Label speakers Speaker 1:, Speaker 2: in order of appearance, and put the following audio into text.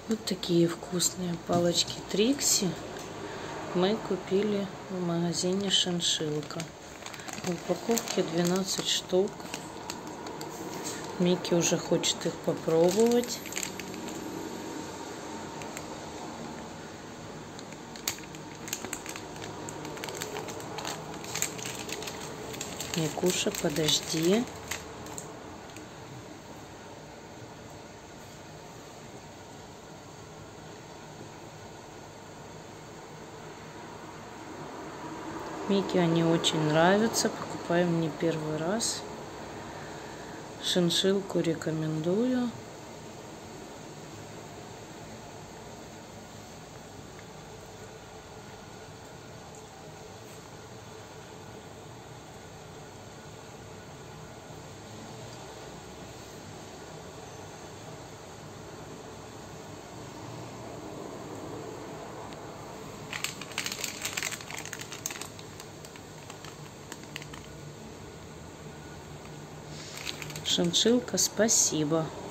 Speaker 1: Вот такие вкусные палочки Трикси мы купили в магазине Шиншиллка. В упаковке 12 штук. Микки уже хочет их попробовать. Микуша, подожди. Микки они очень нравятся, покупаем не первый раз. Шиншиллку рекомендую. Шиншиллка, спасибо.